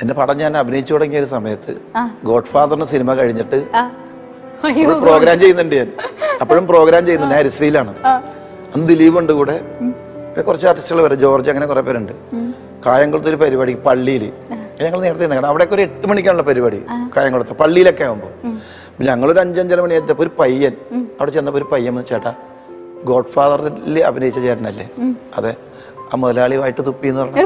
എന്റെ പടം ഞാൻ അഭിനയിച്ചു തുടങ്ങിയ ഒരു സമയത്ത് ഗോഡ് ഫാദറിന്റെ സിനിമ കഴിഞ്ഞിട്ട് പ്രോഗ്രാം ചെയ്യുന്നുണ്ട് ഞാൻ. അപ്പോഴും പ്രോഗ്രാം ചെയ്യുന്നുണ്ട്. ഹരി ശ്രീയിലാണ്. അന്ന് ദിലീപ് ഉണ്ട് കൂടെ, കുറച്ച് ആർട്ടിസ്റ്റുകൾ വരെ, ജോർജ്, അങ്ങനെ കുറെ പേരുണ്ട്. കായംകുളത്ത് ഒരു പരിപാടി പള്ളിയിൽ ഞങ്ങൾ നേരത്തെ നിൽക്കണം. അവിടെയൊക്കെ ഒരു 8 മണിക്കാണുള്ള പരിപാടി കായംകുളത്ത് പള്ളിയിലൊക്കെ ആകുമ്പോൾ. ഞങ്ങളൊരു 5-5:30 മണി എത്തിയപ്പോൾ ഒരു പയ്യൻ അവിടെ ചെന്നപ്പോൾ ഒരു പയ്യൻ ചേട്ടാ ഗോഡ് ഫാദറിൽ അഭിനയിച്ച ചേട്ടനല്ലേ? അതെ. ആ മുതലാളിയുമായിട്ട് തുപ്പി എന്ന് പറഞ്ഞു.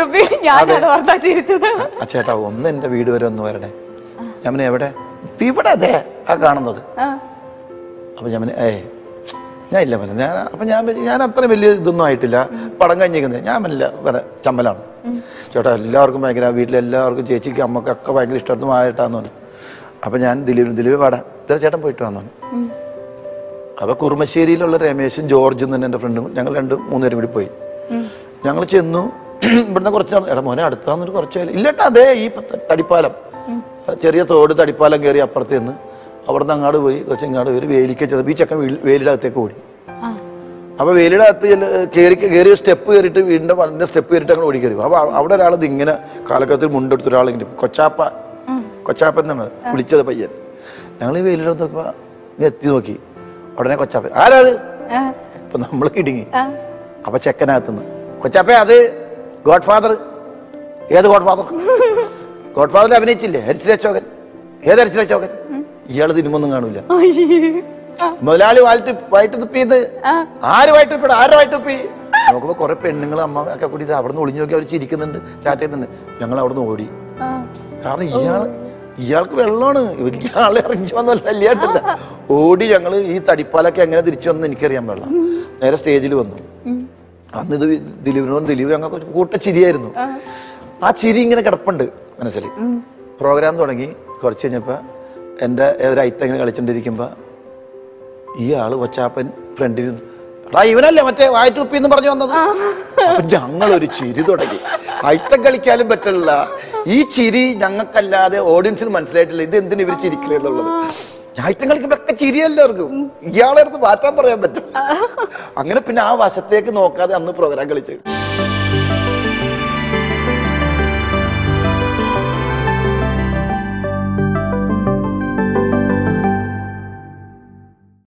ആ ചേട്ടാ ഒന്ന് എന്റെ വീട് വരെ ഒന്ന് വരണേ. ഞാൻ എവിടെ? ഇവിടെ അതെ ആ കാണുന്നത്. അപ്പൊ ഞാൻ ഞാൻ ഇല്ല പറഞ്ഞ ഞാൻ അത്ര വലിയ ഇതൊന്നും ആയിട്ടില്ല, പടം കഴിഞ്ഞിരിക്കുന്നത്. ഞാൻ വരെ ചമ്മലാണ് ചേട്ടാ. എല്ലാവർക്കും ഭയങ്കര, വീട്ടിലെല്ലാവർക്കും, ചേച്ചിക്ക് അമ്മക്കൊക്കെ ഭയങ്കര ഇഷ്ടമായിരുന്നു ആയിട്ടാന്ന് പറഞ്ഞു. അപ്പൊ ഞാൻ ദിലീപ് പാടാം ഇത്ര ചേട്ടൻ പോയിട്ട് വന്നു. അപ്പൊ കുറുമശ്ശേരിയിലുള്ള രമേശും ജോർജും തന്നെ എൻ്റെ ഫ്രണ്ടും, ഞങ്ങൾ 2-3 പേരും കൂടി പോയി. ഞങ്ങൾ ചെന്നു. ഇവിടുന്ന് കുറച്ച് എടാ മോനെ അടുത്താന്നൊരു കുറച്ച് ഇല്ലട്ടാ, അതേ ഈ തടിപ്പാലം, ചെറിയ തോട് തടിപ്പാലം കയറി അപ്പുറത്ത് നിന്ന് അവിടുന്ന് അങ്ങാട് പോയി കുറച്ച് ഇങ്ങാട് ഒരു വേലിക്ക് ചെന്നപ്പോൾ ഈ ചക്കൻ വേലിയുടെ അകത്തേക്ക് ഓടി. അപ്പൊ വേലിയുടെ അകത്ത് കയറിയ സ്റ്റെപ്പ് കയറിയിട്ട് വീടിന്റെ വണ്ടിന്റെ സ്റ്റെപ്പ് കയറിയിട്ട് അങ്ങനെ ഓടി കയറി. അപ്പൊ അവിടെ ഒരാളത് ഇങ്ങനെ കാലക്കത്തിൽ മുണ്ടെടുത്ത ഒരാളിങ്ങനെ കൊച്ചാപ്പൻ എന്നാണ് വിളിച്ചത് പയ്യൻ. ഞങ്ങൾ ഈ വേലിയുടെ അകത്ത് നോക്കുമ്പോ എത്തി നോക്കി. ഉടനെ കൊച്ചാപ്പൻ ആരാത്? അപ്പൊ നമ്മള് കിടുങ്ങി. അപ്പൊ ചെക്കനകത്തുനിന്ന് കൊച്ചാപ്പ അത് ഗോഡ് ഫാദർ. ഏത് ഗോഡ് ഫാദർ? ഗോഡ് ഫാദറിൽ അഭിനയിച്ചില്ലേ ഹരി ശ്രീ അശോകൻ. ഏത് ഹരി ശ്രീ അശോകൻ? ഇയാള് തിരുമ്പൊന്നും കാണൂല. മുതലാളി വയറ്റ് തുപ്പിയത് ആര് വയറ്റ് തുപ്പിട? ആരുടെ വയറ്റ് തുപ്പി? നോക്കുമ്പോ കുറെ പെണ്ണുങ്ങൾ അമ്മ ഒക്കെ കൂടി അവിടെ നിന്ന് ഒളിഞ്ഞു നോക്കി അവർ ചിരിക്കുന്നുണ്ട്, ചാറ്റ് ചെയ്യുന്നുണ്ട്. ഞങ്ങൾ അവിടെ നിന്ന് ഓടി. കാരണം ഇയാൾക്ക് വെള്ളമാണ്. വലിയ ആളെ ഇറങ്ങി വന്നല്ല അല്ലാട്ടില്ല. ഓടി ഞങ്ങള് ഈ തടിപ്പാലൊക്കെ എങ്ങനെ തിരിച്ചു വന്നു എനിക്കറിയാൻ പാടില്ല. നേരെ സ്റ്റേജിൽ വന്നു. അന്ന് ഇത് ദിലീപ് ഞങ്ങൾക്ക് കൂട്ട ചിരിയായിരുന്നു. ആ ചിരി ഇങ്ങനെ കിടപ്പുണ്ട് മനസ്സിൽ. പ്രോഗ്രാം തുടങ്ങി കുറച്ച് കഴിഞ്ഞപ്പോ എൻ്റെ ഒരു ഐറ്റം ഇങ്ങനെ കളിച്ചോണ്ടിരിക്കുമ്പോ ഈ ആള് കൊച്ചാപ്പൻ ഫ്രണ്ടിൽ ഇവനല്ലേ മറ്റേ വായറ്റുപ്പി എന്ന് പറഞ്ഞു വന്നത്. അപ്പൊ ഞങ്ങളൊരു ചിരി തുടങ്ങി. ഐറ്റം കളിക്കാനും പറ്റില്ല. ഈ ചിരി ഞങ്ങൾക്കല്ലാതെ ഓഡിയൻസിന് മനസ്സിലായിട്ടില്ല ഇത് എന്തിനു ഇവർ ചിരിക്കില്ല എന്നുള്ളത്. ഐറ്റം കളിക്കുമ്പോ ഒക്കെ ചിരിയെല്ലാവർക്കും. ഇയാളെ അടുത്ത് മാറ്റാൻ പറയാൻ പറ്റില്ല. അങ്ങനെ പിന്നെ ആ വശത്തേക്ക് നോക്കാതെ അന്ന് പ്രോഗ്രാം കളിച്ചു.